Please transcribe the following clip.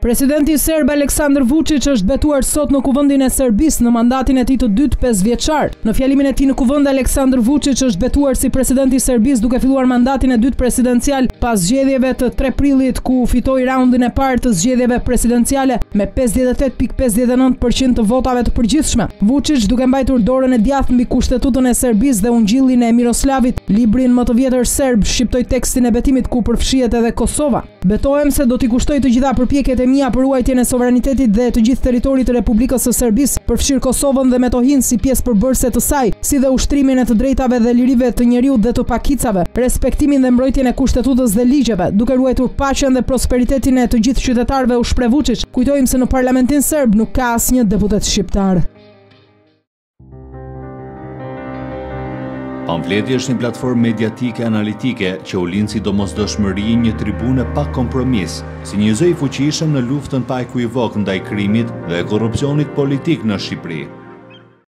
Presidenti serb Aleksandar Vučić është betuar sot në kuvendin e Serbisë në mandatin e tij të dytë 5 vjeçar. Në fjalimin e tij në kuvend, Aleksandar Vučić është betuar si presidenti i Serbisë duke filluar mandatin e dytë presidencial pas zgjedhjeve të 3 prillit ku fitoi raundin e parë të zgjedhjeve presidenciale me 58.59% të votave të përgjithshme. Vučić, duke mbajtur dorën e djathtë mbi Kushtetutën e Serbisë dhe Ungjillin e Miroslavit, librin më të vjetër serb, shqiptoi tekstin e betimit ku përfshihet edhe Kosova. Betohem se do t'i kushtoj të gjitha përpjekjet e mia për ruajtjen e sovranitetit dhe të gjithë territorit të Republikës së Serbisë, përfshir Kosovën dhe Metohin si pjesë përbërëse të saj, si dhe ushtrimin e të drejtave dhe lirive të njeriut dhe të pakicave, respektimin dhe mbrojtjen e kushtetutës dhe ligjeve, duke ruajtur paqen dhe prosperitetin e të gjithë qytetarëve, u shpreh Vučić. Kujtojmë se në parlamentin serb nuk ka asnjë deputet shqiptar. Pamfleti është një platformë mediatike analitike që u lind si domosdoshmëri, një tribune pa kompromis, si një zë i fuqishëm në luftën pa ekuivok ndaj krimit dhe korrupsionit politik në Shqipëri.